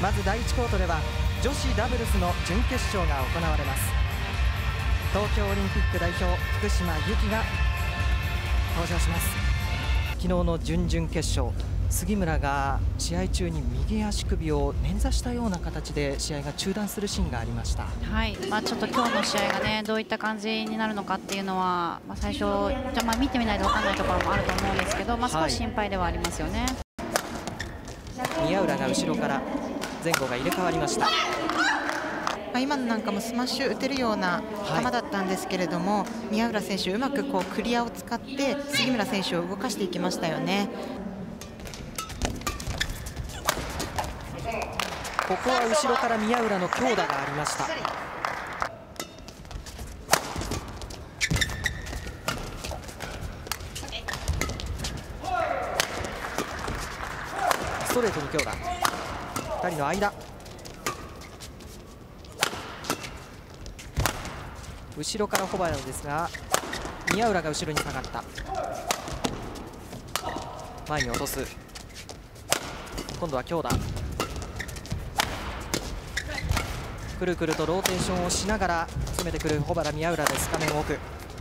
まず第1コートでは女子ダブルスの準決勝が行われます。東京オリンピック代表福島由紀が登場します。昨日の準々決勝、杉村が試合中に右足首を捻挫したような形で試合が中断するシーンがありました。 はい、ちょっと今日の試合がねどういった感じになるのかっていうのは、最初見てみないと分からないところもあると思うんですけど、少し心配ではありますよね。 宮浦が後ろから前後が入れ替わりました。 今のなんかもスマッシュ打てるような球だったんですけれども、宮浦選手うまくクリアを使って杉村選手を動かしていきましたよね。 ここは後ろから宮浦の強打がありました。ストレートに強打、2人の間、後ろから保原ですが宮浦が後ろに下がった。前に落とす。今度は強打、くるくるとローテーションをしながら詰めてくる保原宮浦です。画面奥、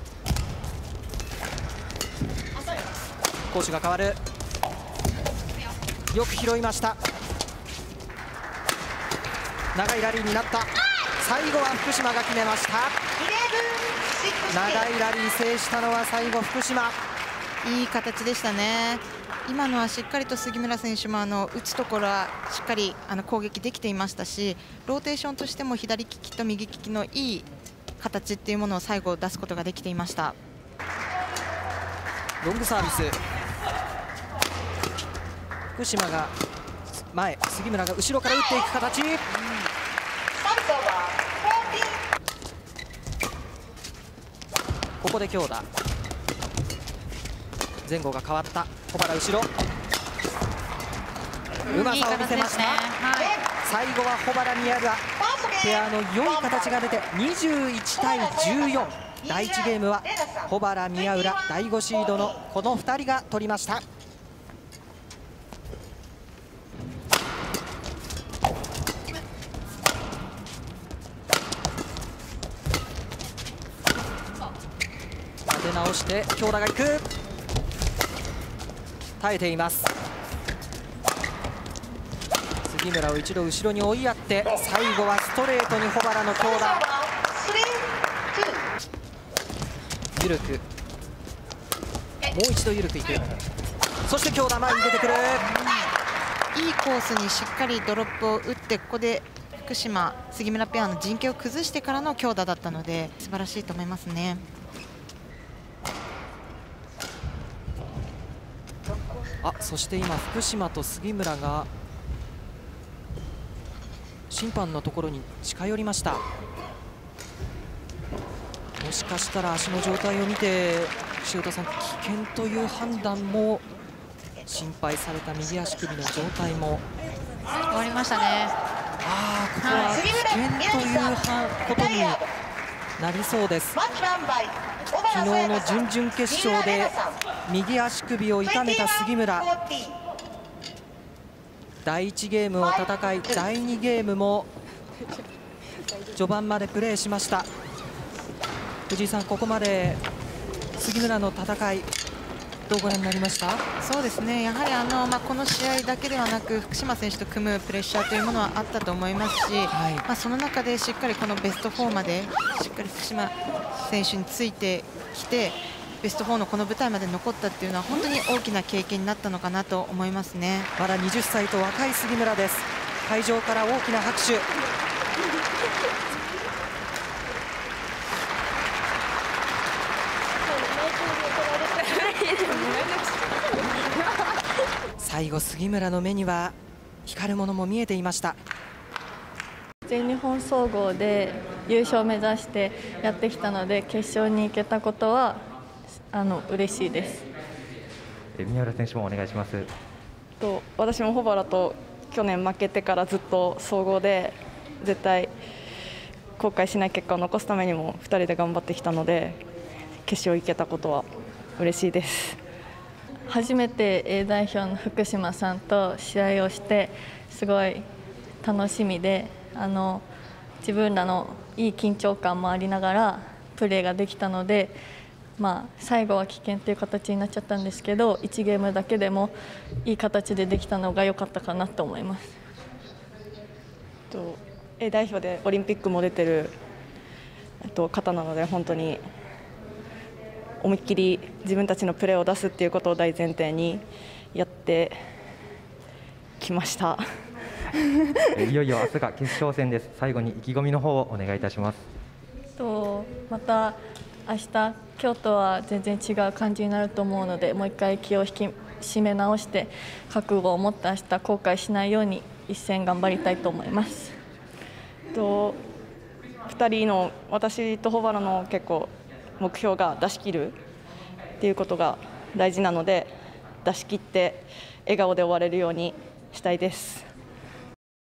攻守が変わる。よく拾いました。長いラリーになった。最後は福島が決めました。長いラリー制したのは最後福島。 いい形でしたね。今のはしっかりと杉村選手も打つところはしっかり攻撃できていましたし、ローテーションとしても左利きと右利きのいい形っていうものを最後出すことができていました。 ロングサービス、福島が前、杉村が後ろから打っていく形。ここで強打、前後が変わった。保原後ろ、うまさを見せました。最後は保原宮浦ペアの良い形が出て21対14。第1ゲームは保原宮浦第5シードのこの2人が取りました。立て直して強打がいく。耐えています。杉村を一度後ろに追いやって最後はストレートに保原の強打。緩く、もう一度緩くいく。そして強打前に出てくる。 いいコースにしっかりドロップを打って、ここで福島杉村ペアの陣形を崩してからの強打だったので素晴らしいと思いますね。 そして今福島と杉村が審判のところに近寄りました。もしかしたら足の状態を見て塩田さん、危険という判断も心配された右足首の状態も終わりましたね。 ここは危険ということになりそうです。昨日の準々決勝で右足首を痛めた杉村、第1ゲームを戦い第2ゲームも序盤までプレーしました。藤井さん、ここまで杉村の戦いどうご覧になりました？ そうですね、やはりこの試合だけではなく福島選手と組むプレッシャーというものはあったと思いますし、その中でしっかりこのベスト4までしっかり福島選手についてきてベスト4のこの舞台まで残ったっていうのは本当に大きな経験になったのかなと思いますね。 まだ20歳と若い杉村です。会場から大きな拍手。最後杉村の目には光るものも見えていました。 全日本総合で優勝を目指してやってきたので、決勝に行けたことは嬉しいです。 宮浦選手もお願いします。 私も保原と去年負けてからずっと総合で絶対後悔しない結果を残すためにも2人で頑張ってきたので、決勝行けたことは嬉しいです。初めて A 代表の福島さんと試合をしてすごい楽しみで自分らのいい緊張感もありながらプレーができたので、最後は棄権という形になっちゃったんですけど1ゲームだけでもいい形でできたのが良かったかなと思います。 A 代表でオリンピックも出てる方なので本当に思いっきり自分たちのプレーを出すっていうことを大前提にやってきましたいよいよ明日が決勝戦です。最後に意気込みの方をお願いいたします。 また明日今日とは全然違う感じになると思うのでもう一回気を引き締め直して覚悟を持って明日後悔しないように一戦頑張りたいと思います。 2人の私と保原の結構目標が出し切るっていうことが大事なので出し切って笑顔で終われるようにしたいです。